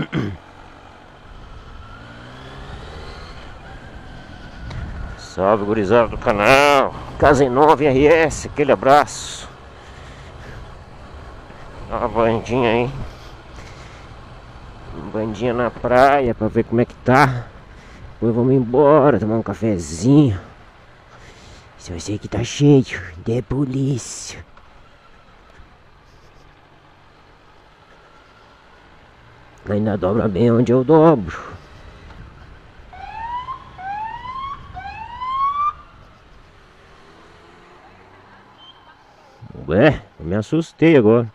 Salve, gurizada do canal. Casa Nova RS, aquele abraço. Dá uma bandinha aí. Uma bandinha na praia pra ver como é que tá. Depois vamos embora, tomar um cafezinho. Se eu sei que tá cheio de polícia. Ainda dobra bem onde eu dobro. Ué, eu me assustei agora.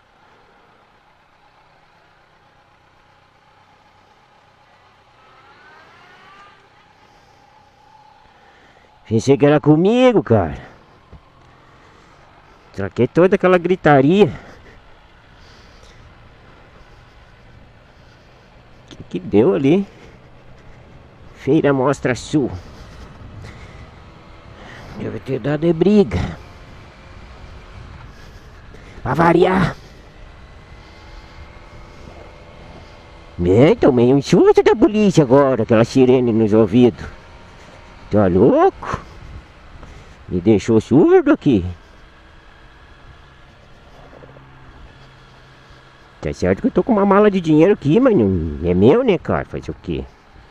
Pensei que era comigo, cara. Traquei toda aquela gritaria. Que deu ali? Feira Mostra Sul. Deve ter dado de briga. Pra variar. Tomei um susto da polícia agora, aquela sirene nos ouvidos. Tá louco? Me deixou surdo aqui. Tá certo que eu tô com uma mala de dinheiro aqui, mas não é meu, né, cara? Fazer o quê?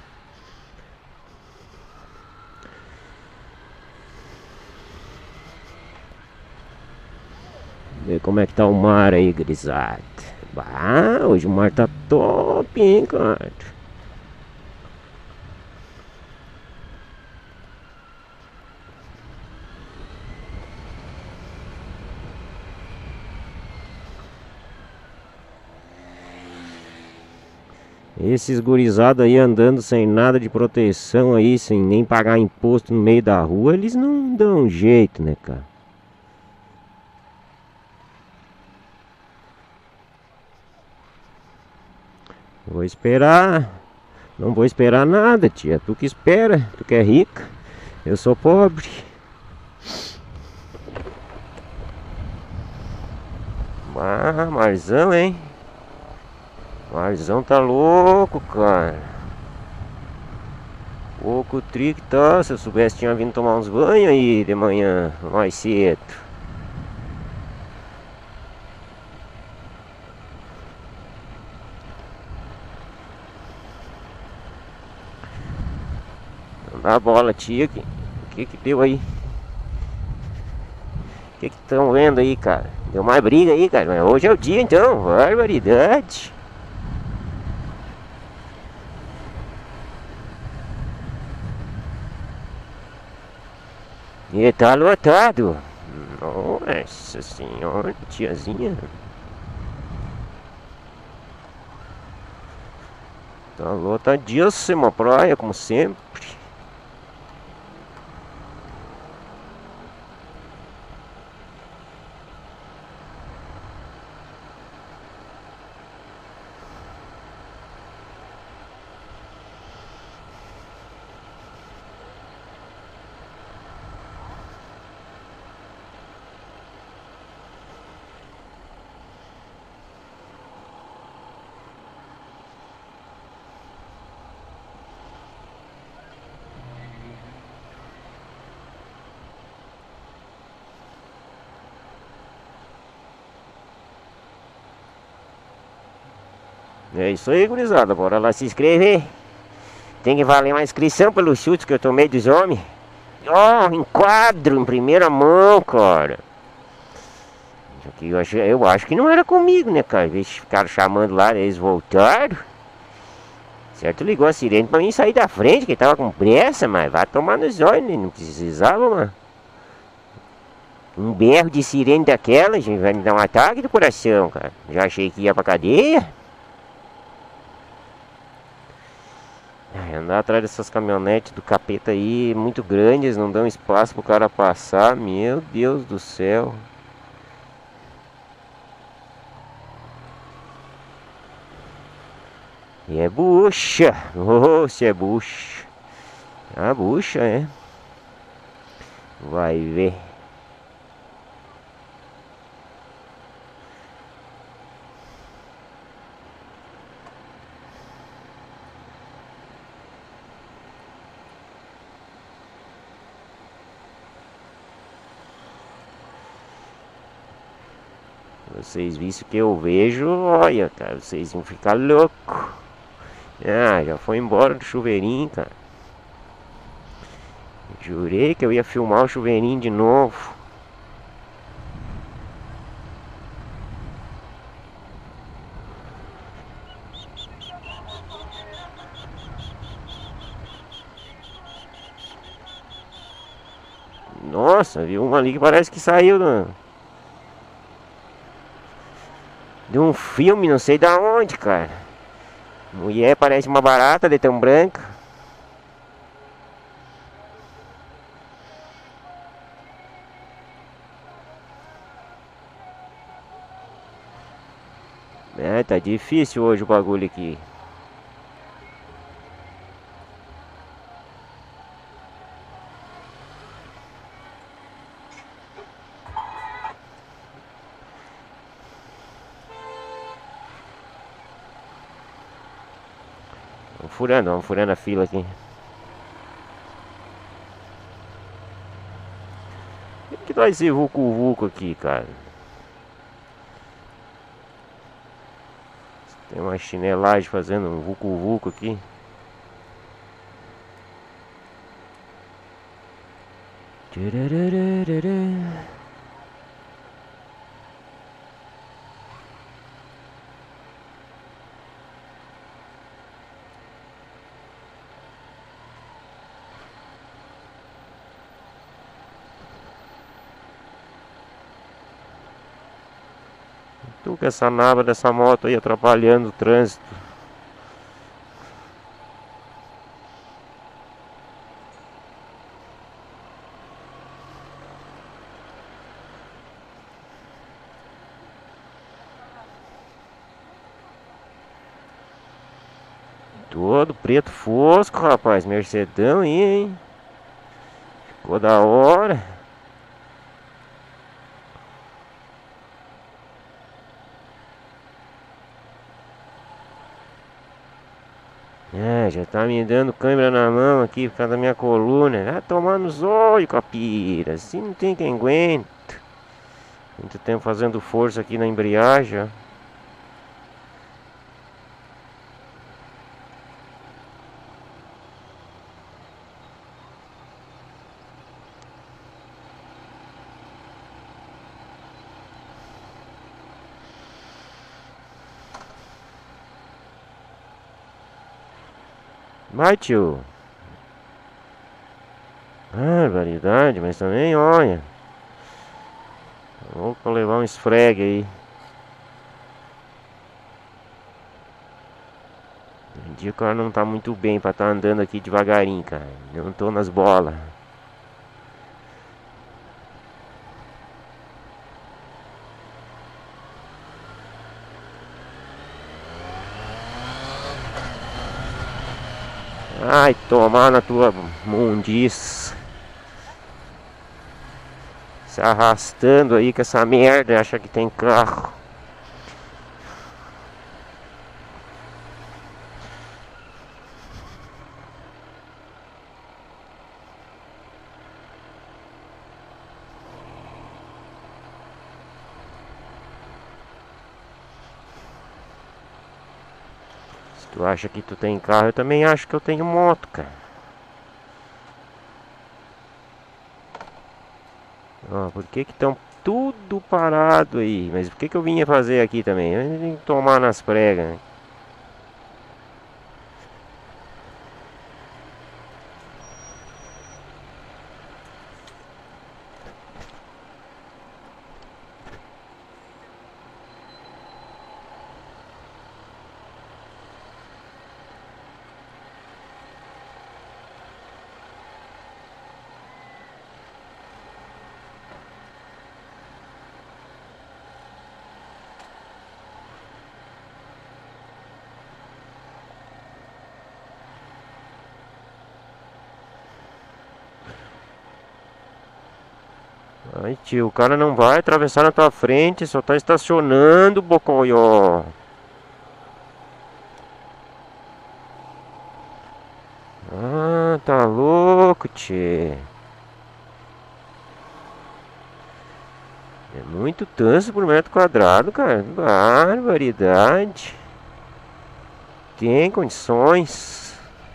Ver como é que tá o mar aí, grisado. Bah, hoje o mar tá top, hein, cara? Esses gurizados aí andando sem nada de proteção aí, sem nem pagar imposto no meio da rua, eles não dão jeito, né, cara? Vou esperar. Não vou esperar nada, tia. Tu que espera, tu que é rica. Eu sou pobre. Ah, Marzão, hein? Marzão tá louco, cara. Pouco trick tá. Se eu soubesse, tinha vindo tomar uns banhos aí de manhã, mais cedo. Não dá bola, tia. Que deu aí? Que estão vendo aí, cara? Deu mais briga aí, cara. Mas hoje é o dia, então. Barbaridade. E tá lotado. Nossa senhora, tiazinha. Tá lotadíssima a praia, como sempre. É isso aí, gurizada. Bora lá se inscrever. Tem que valer uma inscrição pelos chutes que eu tomei dos homens. Ó, enquadro em primeira mão, cara. Isso aqui eu acho que não era comigo, né, cara? Eles ficaram chamando lá, eles voltaram. Certo, ligou a sirene pra mim sair da frente, que tava com pressa, mas vai tomar nos olhos, né? Não precisava, mano. Um berro de sirene daquela, gente, vai me dar um ataque do coração, cara. Já achei que ia pra cadeia. Ai, andar atrás dessas caminhonetes do capeta aí, muito grandes, não dão espaço pro cara passar. Meu Deus do céu. E é bucha. Oh, se é bucha. A bucha, é. Vai ver. Vocês visto que eu vejo, olha, cara, vocês vão ficar louco. Ah, já foi embora do chuveirinho, cara. Jurei que eu ia filmar o chuveirinho de novo. Nossa, viu um ali que parece que saiu de um filme, não sei da onde, cara. Mulher parece uma barata de tão branca. É, tá difícil hoje o bagulho aqui. Vamos furando a fila aqui. O que dá esse vucu-vucu aqui, cara? Tem uma chinelagem fazendo um vucu-vucu aqui. Tu com essa naba dessa moto aí atrapalhando o trânsito. Todo preto fosco, rapaz. Mercedão aí, hein? Ficou da hora. É, já tá me dando câimbra na mão aqui por causa da minha coluna. Vai tomar nos olhos, capira. Assim não tem quem aguenta. Muito tempo fazendo força aqui na embreagem, ó. Vai, tio. Barbaridade, mas também, olha. Vou levar um esfregue aí. Um dia o cara não tá muito bem pra tá andando aqui devagarinho, cara. Eu não tô nas bolas. Ai, tomar na tua mundiça. Se arrastando aí com essa merda, acha que tem carro. Se tu acha que tu tem carro, eu também acho que eu tenho moto, cara. Ó, por que que estão tudo parado aí? Mas por que que eu vinha fazer aqui também? Eu tenho que tomar nas pregas, né? Ai, tio, o cara não vai atravessar na tua frente, só tá estacionando, bocoió. Ah, tá louco, tchê. É muito 8 tanços por metro quadrado, cara. Barbaridade. Tem condições.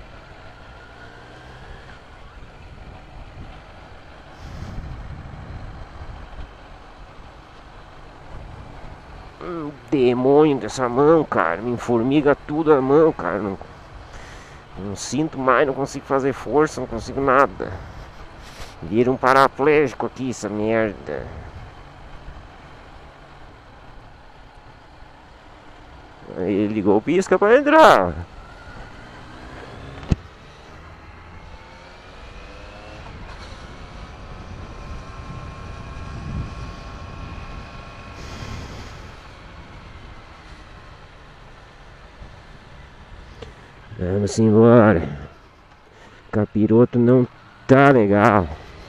Demônio dessa mão, cara. Me formiga tudo a mão, cara. Não sinto mais, não consigo fazer força, não consigo nada. Vira um paraplégico aqui, essa merda. Aí ele ligou o pisca pra entrar. Vamos embora. Capiroto não tá legal.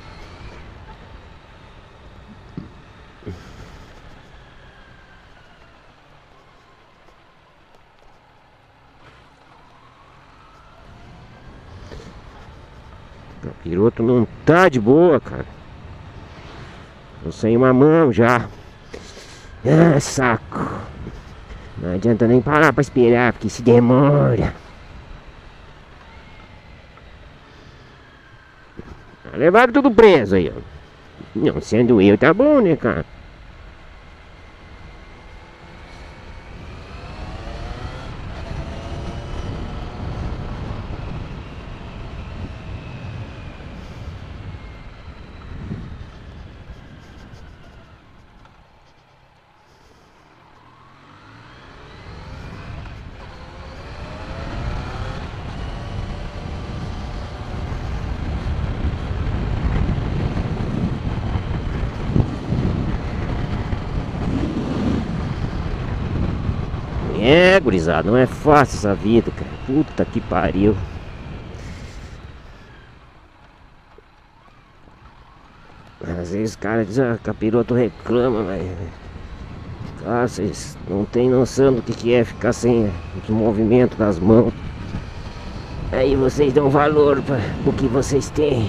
Capiroto não tá de boa, cara. Tô sem uma mão já. Ah, saco. Não adianta nem parar pra esperar, porque se demora. Levaram tudo preso aí, ó. Não sendo eu, tá bom, né, cara? É, gurizada, não é fácil essa vida, cara. Puta que pariu. Às vezes, cara, diz, ah, capiroto reclama, mas... Cara, vocês não tem noção do que é ficar sem os movimentos das mãos. Aí vocês dão valor para o que vocês têm.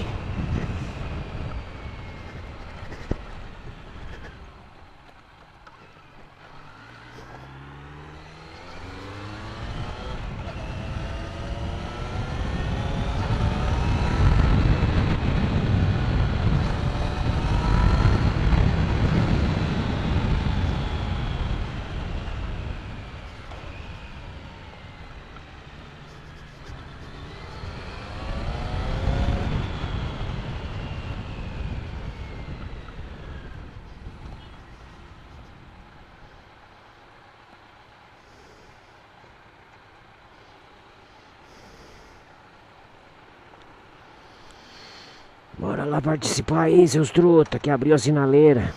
Bora lá participar aí, seus truta, que abriu a sinaleira.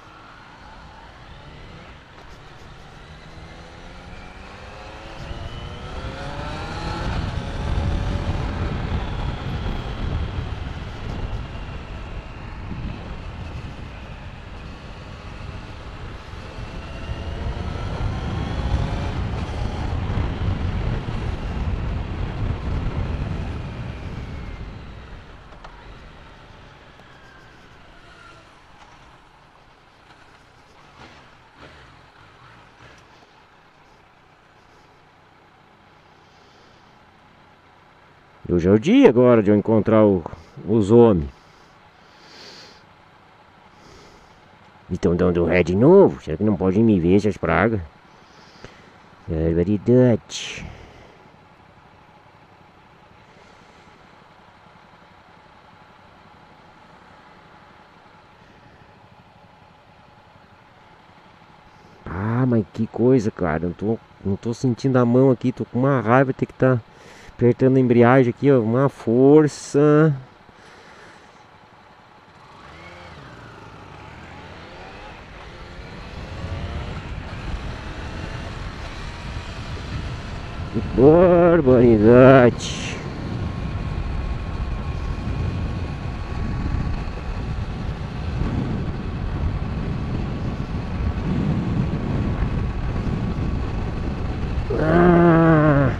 Hoje é o dia agora de eu encontrar os homens. Estão dando ré de novo? Será que não podem me ver essas pragas? Barbaridade. Ah, mas que coisa, cara. Não tô sentindo a mão aqui. Tô com uma raiva. Ter que estar apertando a embreagem aqui, ó. Uma força. Que barbaridade. Ah.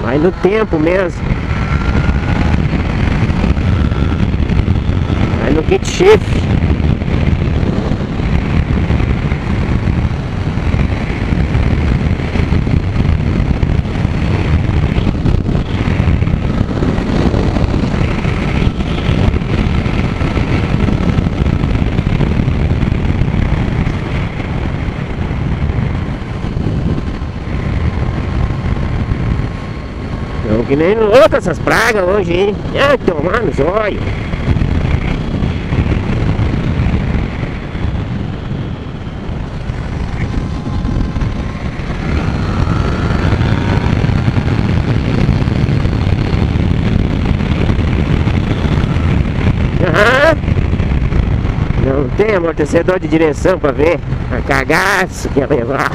Vai no tempo mesmo. Vai no kit shift. Não, que nem louco essas pragas hoje, hein? Ah, tomar no zóio. Não tem amortecedor de direção pra ver a cagaço que ia levar.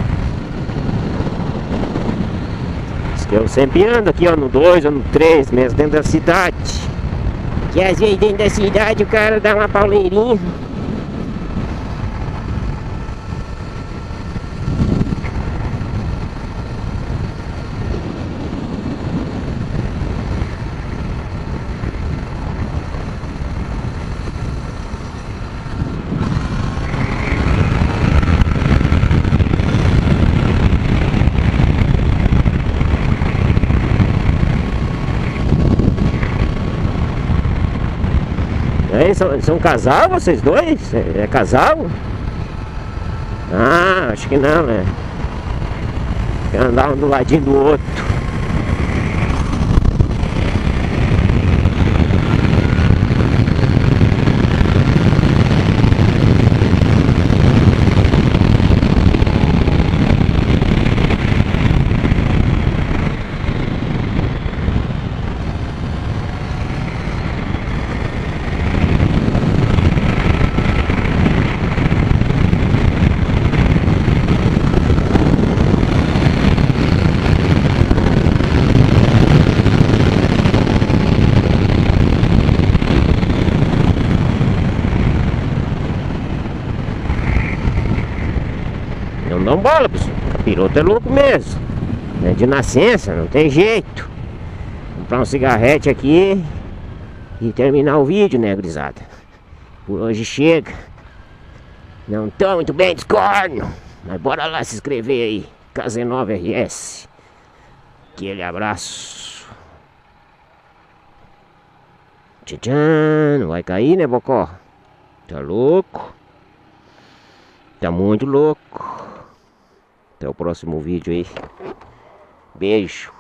Eu sempre ando aqui, ó, no 2 ou no 3 mesmo, dentro da cidade. Que às vezes dentro da cidade o cara dá uma pauleirinha. São casal vocês dois? É casal? Ah, acho que não, né? Andar um do ladinho do outro. Não dão bola, pessoal. Capiroto é louco mesmo. É de nascença, não tem jeito. Vou comprar um cigarrete aqui e terminar o vídeo, né, gurizada? Por hoje chega. Não tô muito bem discordo, mas bora lá se inscrever aí. KZ9 RS. Aquele abraço. Tchan, não vai cair, né, Bocó? Tá louco? Tá muito louco. Até o próximo vídeo aí. Beijo.